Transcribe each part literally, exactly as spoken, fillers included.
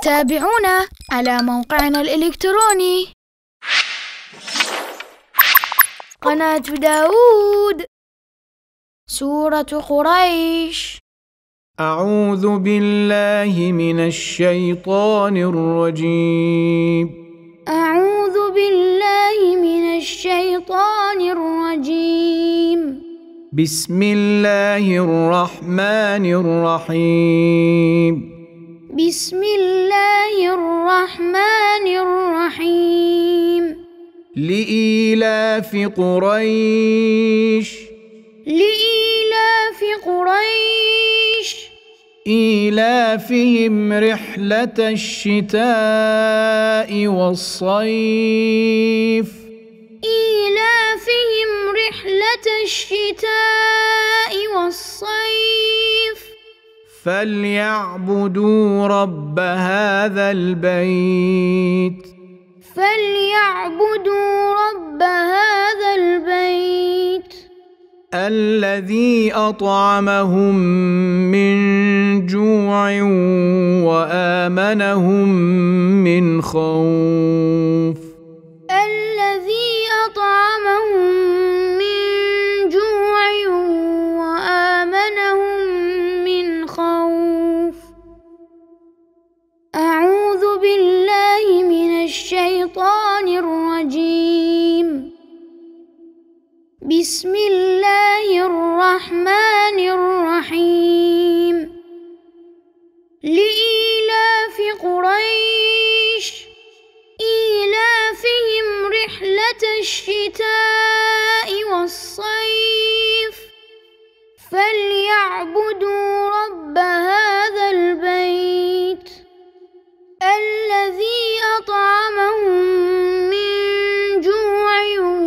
تابعونا على موقعنا الإلكتروني قناة داود. سورة قريش. أعوذ بالله من الشيطان الرجيم. أعوذ بالله من الشيطان الرجيم. بسم الله الرحمن الرحيم. بسم الله الرحمن الرحيم. لإيلاف قريش. لإيلاف قريش. إيلافهم رحلة الشتاء والصيف. إيلافهم رحلة الشتاء والصيف. فليعبدوا رب هذا البيت. فليعبدوا رب هذا البيت الذي أطعمهم من جوع وآمنهم من خوف. الذي أطعمهم من جوع وآمنهم من خوف. أعوذ بالله من الشيطان الرجيم. بسم الله الرحمن الرحيم. لإيلاف قريش. إيلافهم رحلة الشتاء والصيف. فليعبدوا رب هذا البيت الذي أطعمهم من جوع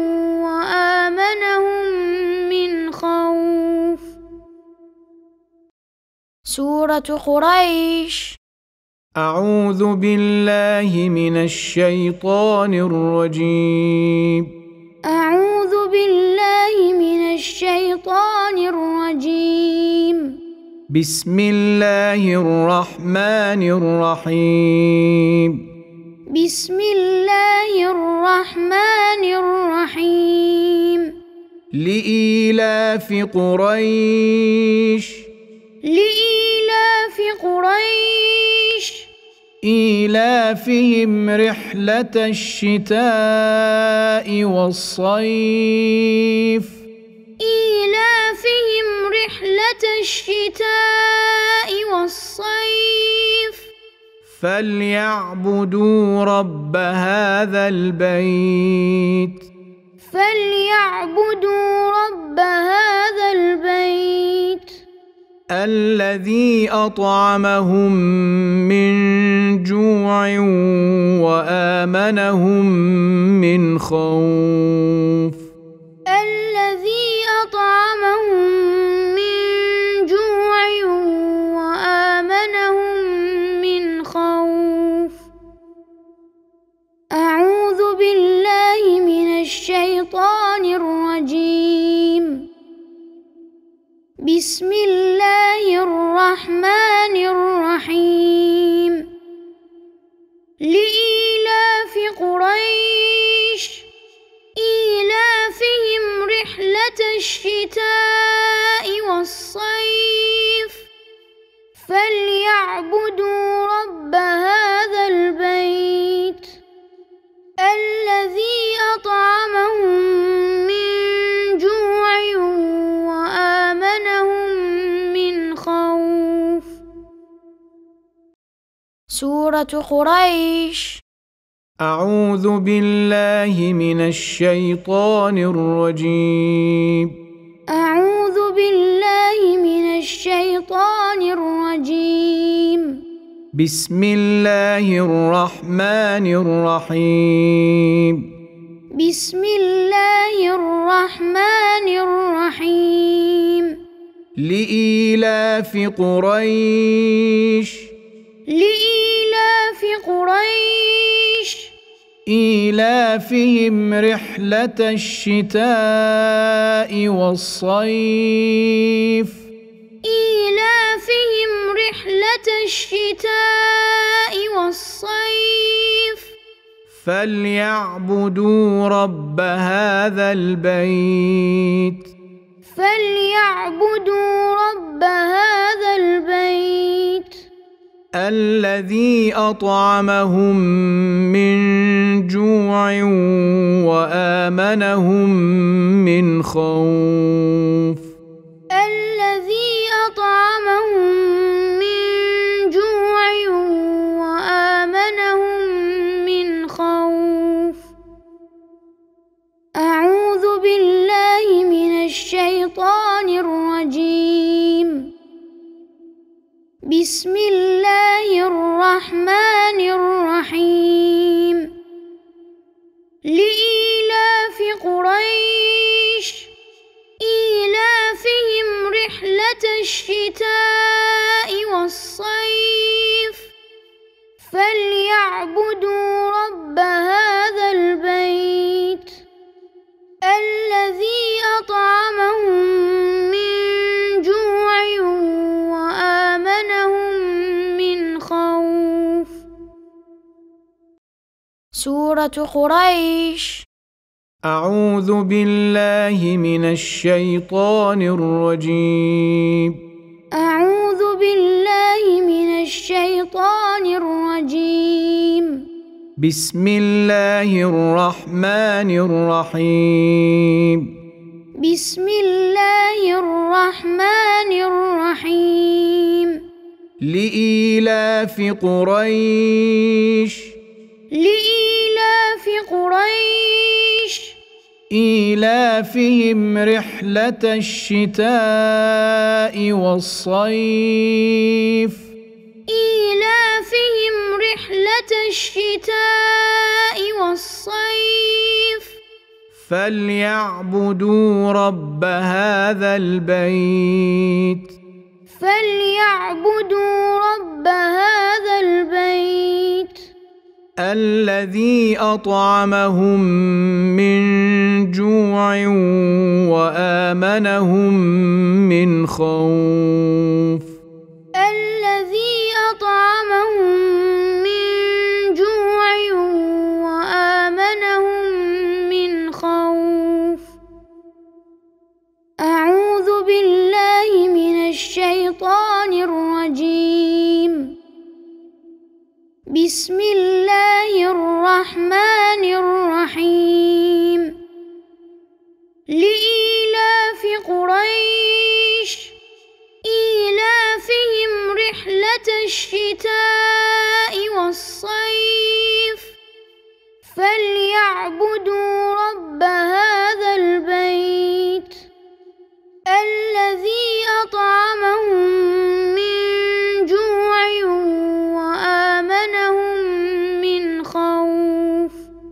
وآمنهم من خوف. سورة قريش. أعوذ بالله من الشيطان الرجيم. أعوذ بالله من الشيطان الرجيم. بسم الله الرحمن الرحيم. بسم الله الرحمن الرحيم. لإيلاف قريش. لإيلاف قريش. إيلافهم رحلة الشتاء والصيف. إيلافهم رحلة الشتاء والصيف. فليعبدوا رب هذا البيت. فليعبدوا رب هذا البيت الذي أطعمهم من جوع وآمنهم من خوف. الذي أطعمهم من جوع وآمنهم من خوف. أعوذ بالله من الشيطان الرجيم. بسم الله الرحمن الرحيم. لإيلاف قريش. إيلافهم رحلة الشتاء والصيف. فليعبدوا رب هذا البيت الذي أطعمهم من جوع وآمنهم من خوف. سورة قريش. أعوذ بالله من الشيطان الرجيم. أعوذ بالله من الشيطان الرجيم. بسم الله الرحمن الرحيم. بسم الله الرحمن الرحيم. لإيلاف قريش. لإيلاف قريش. إيلافهم رحلة الشتاء والصيف. إيلافهم رحلة الشتاء والصيف. والصيف فليعبدوا رب هذا البيت فليعبدوا رب هذا البيت الذي أطعمهم من جوع وآمنهم من خوف الذي أطعمهم من جوع وآمنهم من خوف. أعوذ بالله من الشيطان الرجيم. بسم الله الرحمن الرحيم. لإيلاف قريش إيلافهم رحلة الشتاء والصيف فليعبدوا رب هذا البيت الذي أطعمهم من جوع وآمنهم من خوف. سورة قريش. أعوذ بالله من الشيطان الرجيم. أعوذ بالله من الشيطان الرجيم. بسم الله الرحمن الرحيم. بسم الله الرحمن الرحيم. لإيلاف قريش لإيلاف قريش إيلافهم رحلة الشتاء والصيف إيلافهم رحلة الشتاء والصيف فليعبدوا رب هذا البيت فليعبدوا رب هذا البيت الذي أطعمهم من جوع وآمنهم من خوف الذي أطعمهم من جوع وآمنهم من خوف. أعوذ بالله من الشيطان الرجيم. بسم الله الرحمن الرحيم. لإيلاف قريش إيلافهم رحلة الشتاء والصيف فليعبدوا رب هذا البيت الذي أطعمهم من جوع وآمنهم من خوف.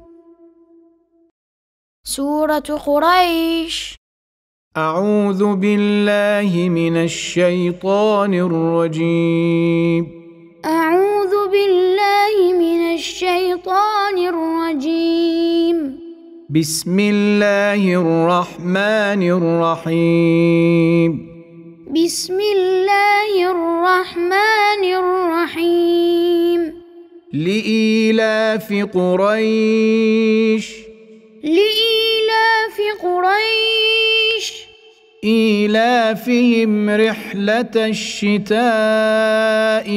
سورة قريش. أعوذ بالله من الشيطان الرجيم. أعوذ بالله من الشيطان الرجيم. بسم الله الرحمن الرحيم. بسم الله الرحمن الرحيم. لإيلاف قريش لإيلاف قريش إيلافهم رحلة الشتاء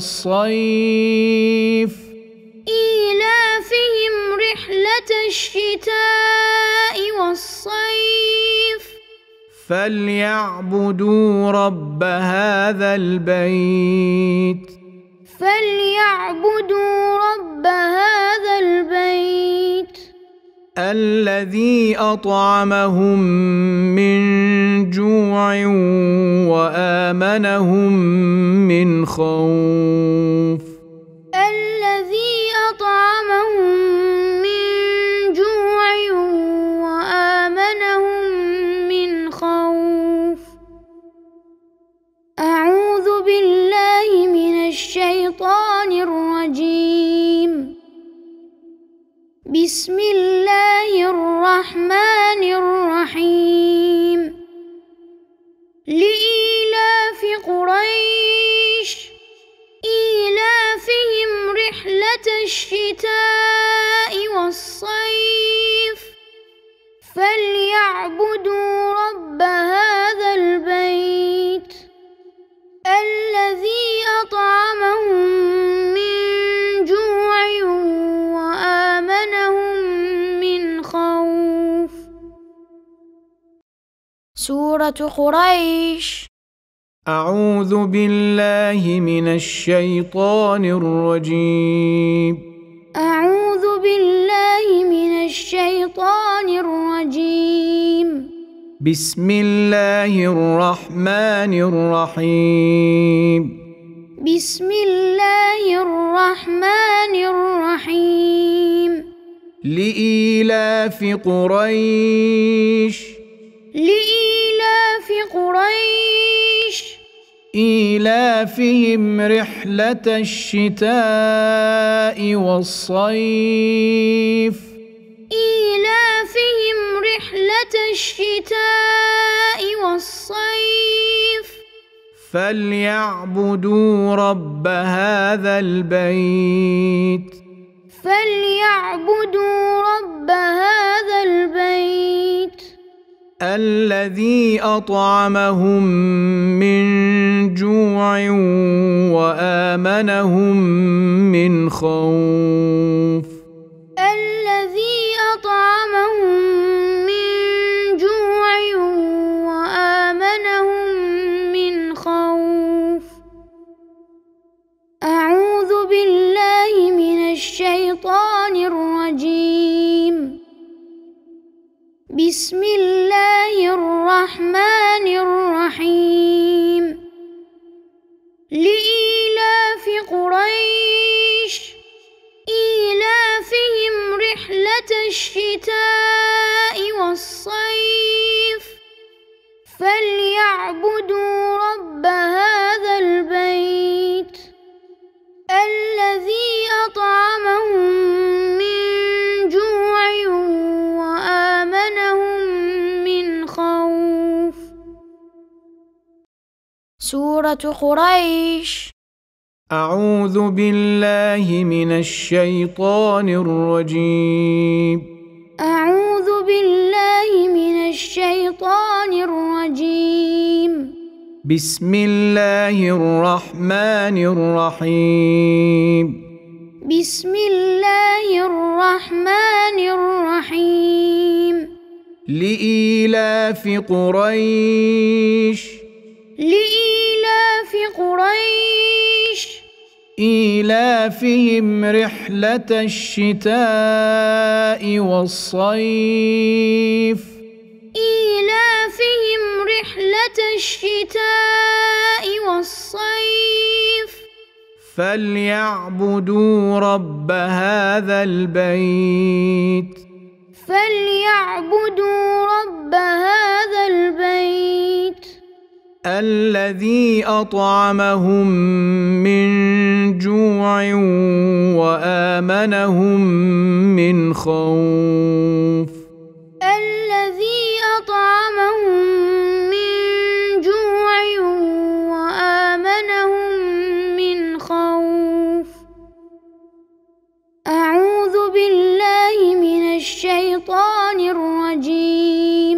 والصيف إيلافهم رحلة الشتاء والصيف فليعبدوا رب هذا البيت فليعبدوا رب هذا البيت الذي أطعمهم من جوع وآمنهم من خوف الذي أطعمهم من جوع وآمنهم من خوف. أعوذ بالله من الشيطان الرجيم. بسم الله الرحمن الرحيم. لإيلاف قريش إيلافهم رحلة رحلة الشتاء والصيف فليعبدوا رب هذا البيت الذي أطعمهم من جوع وآمنهم من خوف. سورة قريش. أعوذ بالله من الشيطان الرجيم. أعوذ بالله من الشيطان الرجيم. بسم الله الرحمن الرحيم. بسم الله الرحمن الرحيم. لإيلاف قريش. لإيلاف قريش إيلافهم رحلة الشتاء والصيف إيلافهم رحلة الشتاء والصيف فليعبدوا رب هذا البيت فليعبدوا رب هذا البيت الذي أطعمهم من جوع وآمنهم من خوف. الذي أطعمهم من جوع وآمنهم من خوف. أعوذ بالله من الشيطان الرجيم. بسم الله الرحمن الرحيم. لإيلاف قريش إيلافهم رحلة الشتاء والصيف فليعبدوا رب هذا البيت الذي أطعمهم من جوع وآمنهم من خوف. سورة قريش. أعوذ بالله من الشيطان الرجيم. أعوذ بالله من الشيطان الرجيم. بسم الله الرحمن الرحيم. بسم الله الرحمن الرحيم. لإيلاف قريش لإيلاف قريش إيلافهم رحلة الشتاء والصيف إيلافهم رحلة الشتاء والصيف فليعبدوا رب هذا البيت فليعبدوا رب هذا البيت الذي أطعمهم من جوع وآمنهم من خوف. الذي أطعمهم من جوع وآمنهم من خوف. أعوذ بالله من الشيطان الرجيم.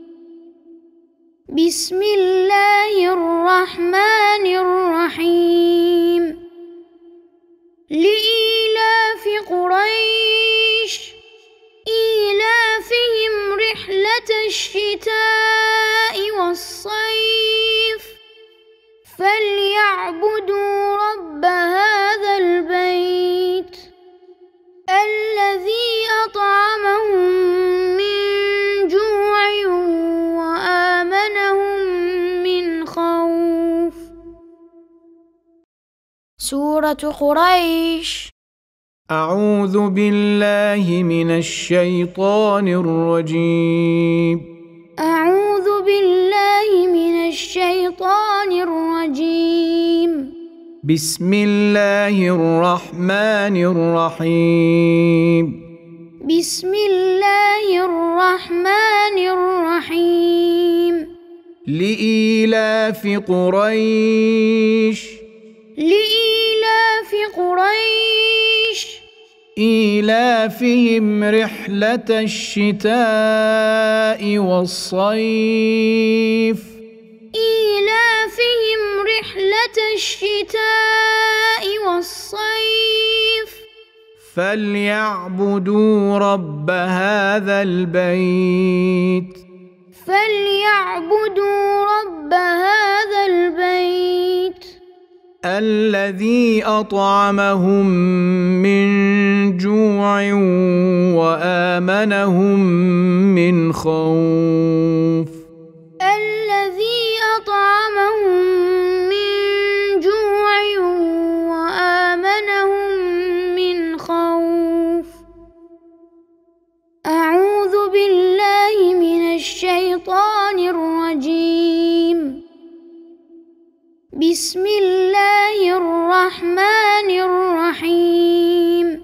بسم الله الرحمن الرحيم. لإيلاف قريش إيلافهم رحلة الشتاء والصيف فليعبدوا رب هذا البيت الذي أطعمهم من جوع وآمنهم من خوف. سورة قريش. أعوذ بالله من الشيطان الرجيم. أعوذ بالله من الشيطان الرجيم. بسم الله الرحمن الرحيم. بسم الله الرحمن الرحيم. لإيلاف قريش لإيلاف قريش إيلافهم رحلة الشتاء والصيف إيلافهم رحلة الشتاء والصيف فليعبدوا رب هذا البيت فليعبدوا رب هذا البيت الذي أطعمهم من جوع وآمنهم من خوف الذي أطعمهم من جوع وآمنهم من خوف. أعوذ بالله من الشيطان الرجيم. بسم الله الرحمن الرحيم.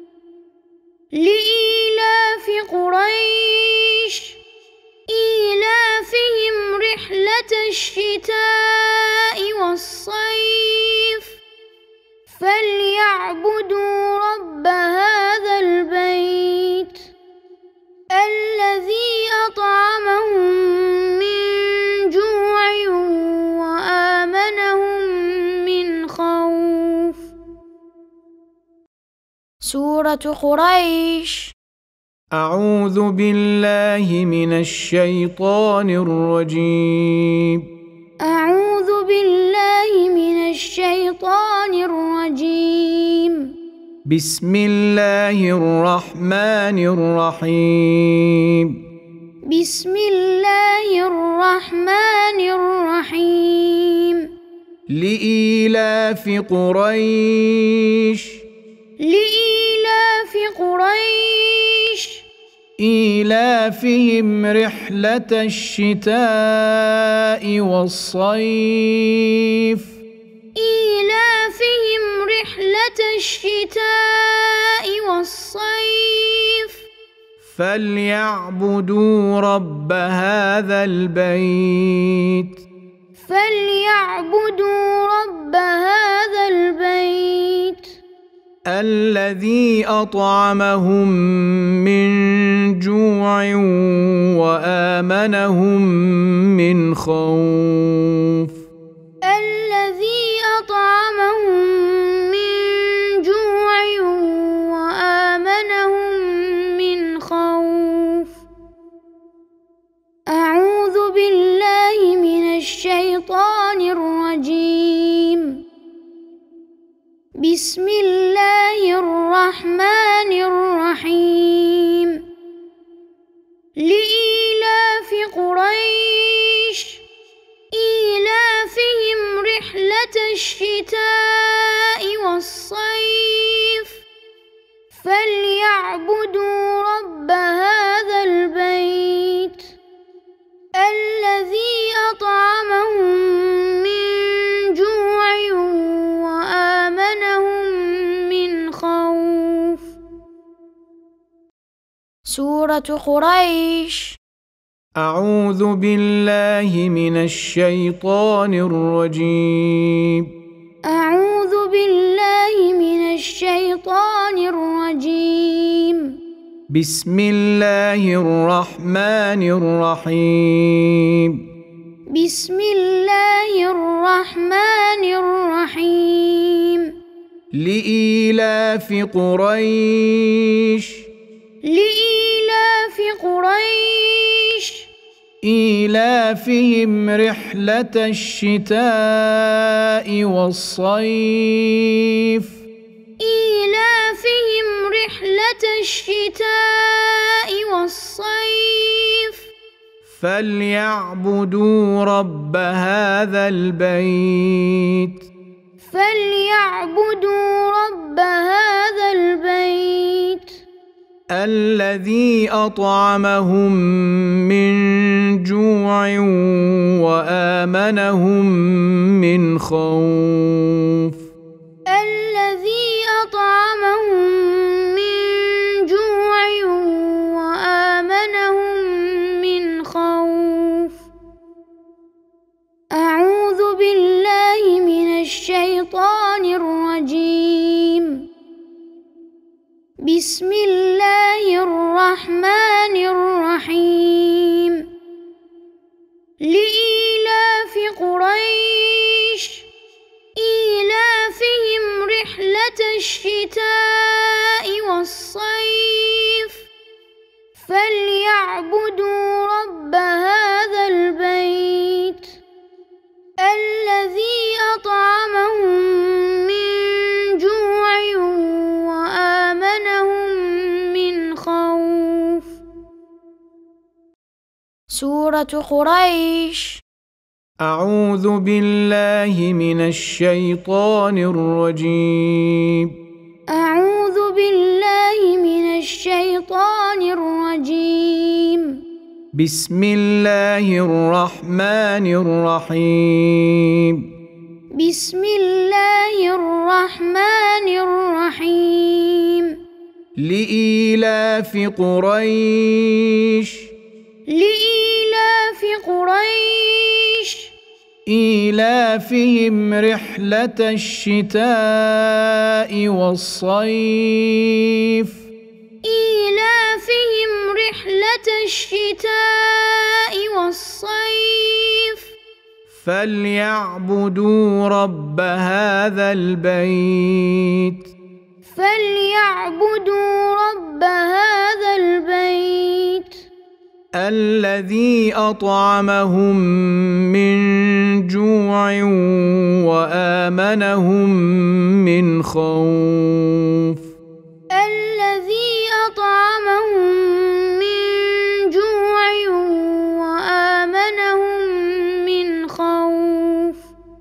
لإيلاف قريش إيلافهم رحلة الشتاء والصيف فليعبدوا رب هذا البيت الذي أطعمهم من جوع وآمنهم من خوف. سورة قريش. أعوذ بالله من الشيطان الرجيم. أعوذ بالله من الشيطان الرجيم. بسم الله الرحمن الرحيم. بسم الله الرحمن الرحيم. لإيلاف قريش لإيلاف قريش إيلافهم رحلة الشتاء والصيف إيلافهم رحلة الشتاء والصيف فليعبدوا رب هذا البيت فليعبدوا رب هذا البيت الذي أطعمهم من جوع وآمنهم من خوف الذي أطعمهم من جوع وآمنهم من خوف. أعوذ بالله من الشيطان الرجيم. بسم الله الرحمن الرحيم. لإيلاف قريش إيلافهم رحلة الشتاء والصيف فليعبدوا رب هذا البيت الذي أطعمهم من جوع وآمنهم من خوف. سورة قريش. أعوذ بالله من الشيطان الرجيم. أعوذ بالله من الشيطان الرجيم. بسم الله الرحمن الرحيم. بسم الله الرحمن الرحيم. لإيلاف قريش لإيلاف قريش إيلافهم رحلة الشتاء والصيف إيلافهم رحلة الشتاء والصيف فليعبدوا رب هذا البيت فليعبدوا رب هذا البيت الذي أطعمهم من جوع وآمنهم من خوف الذي أطعمهم من جوع وآمنهم من خوف. أعوذ بالله من الشيطان الرجيم. بسم الله الرحمن الرحيم لإيلاف قريش إيلافهم رحلة الشتاء والصيف فليعبدوا رب هذا البيت الذي أطعمهم من جوع وآمنهم من خوف. سورة قريش. أعوذ بالله من الشيطان الرجيم. أعوذ بالله من الشيطان الرجيم. بسم الله الرحمن الرحيم. بسم الله الرحمن الرحيم لإيلاف قريش لإيلاف قريش إيلافهم رحلة الشتاء والصيف إيلافهم رحلة الشتاء والصيف فليعبدوا رب هذا البيت فليعبدوا رب هذا البيت الذي أطعمهم من جوع وآمنهم من خوف. الذي أطعمهم من جوع وآمنهم من خوف.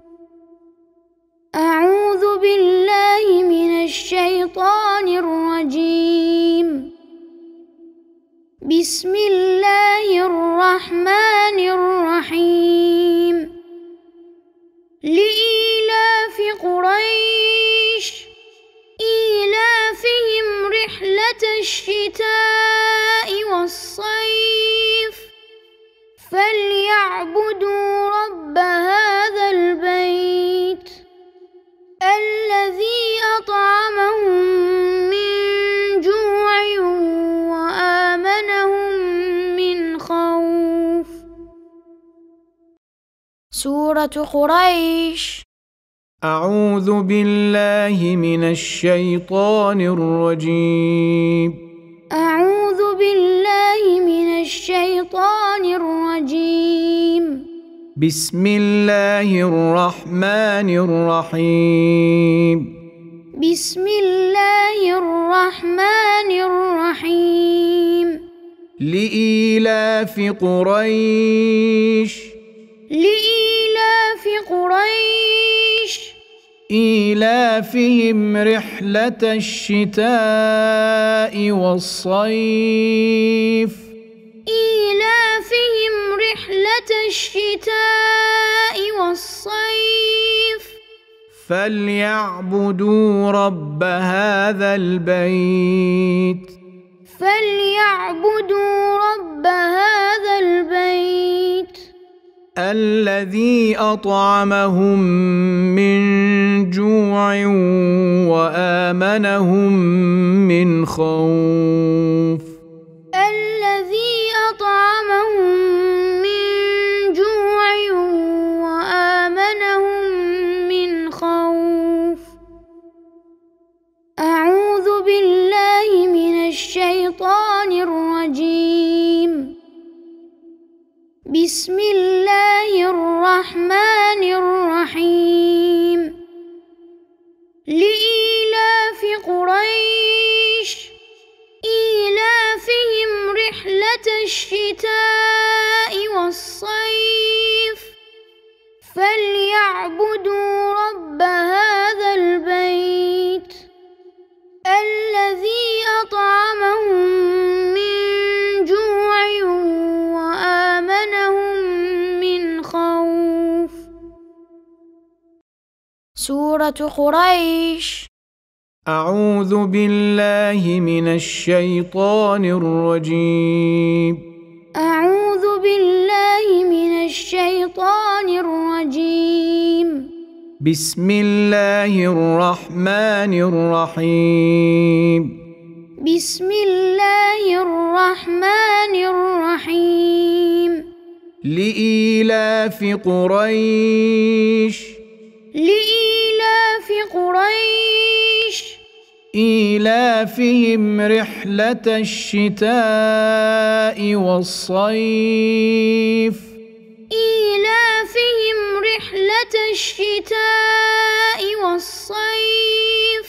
أعوذ بالله من الشيطان الرجيم. بسم الله الرحمن الرحيم لإيلاف قريش إيلافهم رحلة الشتاء والصيف فليعبدوا رب هذا البيت الذي أطعمهم من جوع وآمنهم من خوف. سورة قريش. أعوذ بالله من الشيطان الرجيم. أعوذ بالله من الشيطان الرجيم. بسم الله الرحمن الرحيم. بسم الله الرحمن الرحيم لإيلاف قريش لإيلاف قريش إيلافهم رحلة الشتاء والصيف إيلافهم رحلة الشتاء والصيف فليعبدوا رب هذا البيت فليعبدوا رب هذا البيت الذي أطعمهم من جوع وآمنهم من خوف. الذي أطعمهم من جوع وآمنهم من خوف. أعوذ بالله من الشيطان الرجيم. بسم الله الرحمن الرحيم لإيلاف قريش إيلافهم رحلة الشتاء والصيف فليعبدوا رب هذا البيت الذي أطعمهم من جوع وآمنهم من خوف. سورة قريش. أعوذ بالله من الشيطان الرجيم. أعوذ بالله من الشيطان الرجيم. بسم الله الرحمن الرحيم. بسم الله الرحمن الرحيم لإيلاف قريش لإيلاف قريش إيلافهم رحلة الشتاء والصيف إيلافهم رحلة الشتاء والصيف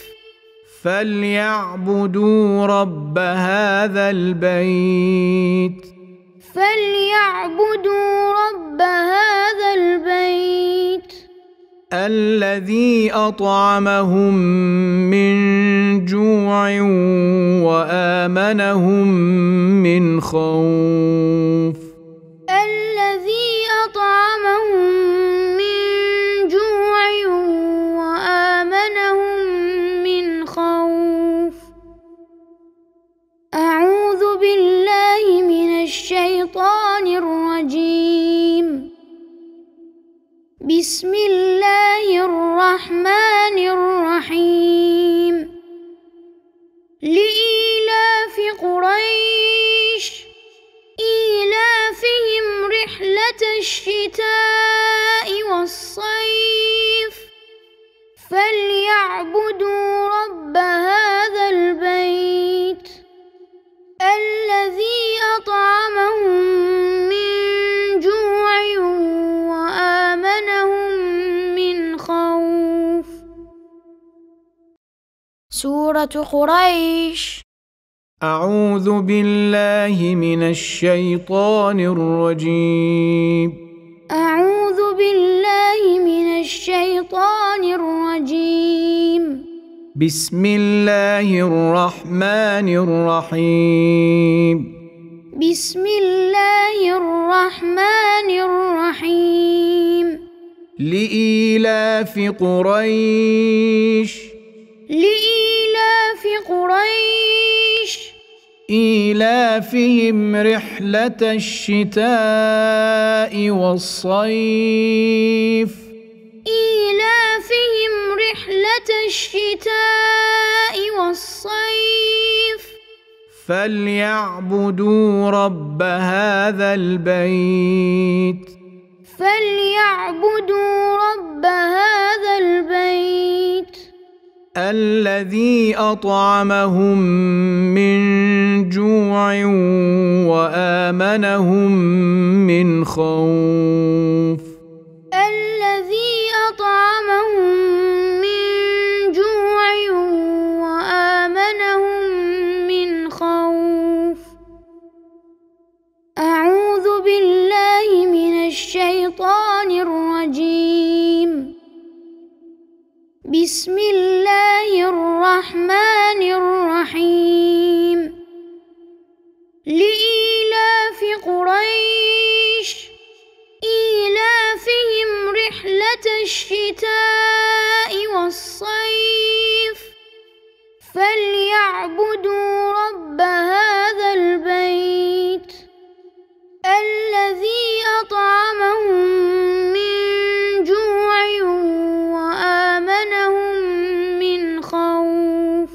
فليعبدوا رب هذا البيت فليعبدوا رب هذا البيت الذي أطعمهم من جوع وآمنهم من خوف الذي أطعمهم من جوع وآمنهم من خوف أعوذ بالله من الشيطان الرجيم بسم الله الرحمن الرحيم لإيلاف قريش إيلافهم رحلة الشتاء والصيف فليعبدوا رب هذا البيت الذي أطعمهم من جوع وآمنهم من خوف. سورة قريش. أعوذ بالله من الشيطان الرجيم أعوذ بالله من الشيطان الرجيم بسم الله الرحمن الرحيم بسم الله الرحمن الرحيم لإيلاف قريش لإيلاف قريش إيلافهم رحلة الشتاء والصيف إيلافهم رحلة الشتاء والصيف فليعبدوا رب هذا البيت فليعبدوا رب هذا البيت الذي أطعمهم من جوع وآمنهم من خوف الذي أطعمهم من جوع وآمنهم من خوف. أعوذ بالله من الشيطان الرجيم بسم الله الرحمن الرحيم لإيلاف قريش إيلافهم رحلة الشتاء والصيف فليعبدوا رب هذا البيت الذي أطعمهم من جوع وآمنهم من خوف.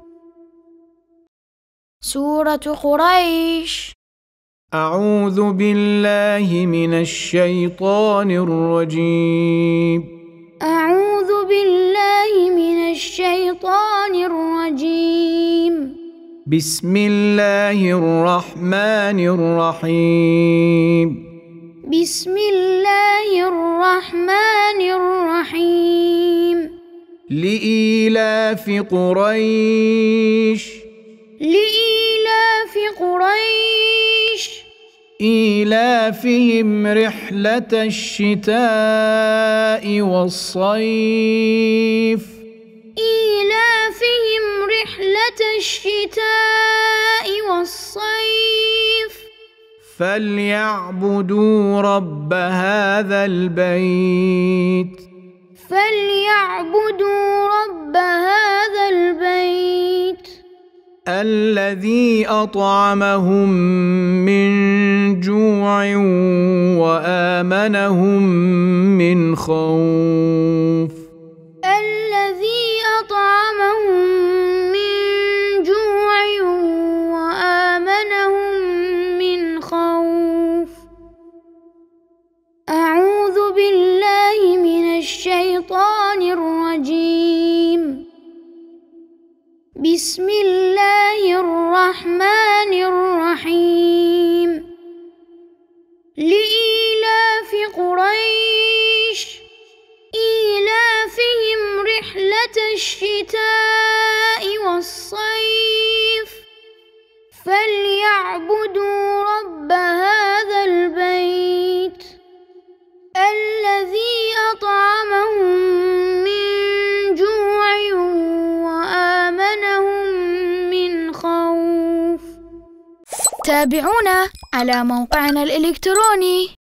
سورة قريش. أعوذ بالله من الشيطان الرجيم أعوذ بالله من الشيطان الرجيم بسم الله الرحمن الرحيم بسم الله الرحمن الرحيم لإيلاف قريش لإيلاف قريش إيلافهم رحلة الشتاء والصيف إيلافهم رحلة الشتاء والصيف فليعبدوا رب هذا البيت فليعبدوا رب هذا البيت الذي أطعمهم من جوع وآمنهم من خوف الذي أطعمهم من جوع بسم الله الرحمن الرحيم لإيلاف قريش إيلافهم رحلة الشتاء والصيف فليعبدوا رب هذا البيت الذي أطعمهم من جوع وآمنهم من خوف. تابعونا على موقعنا الإلكتروني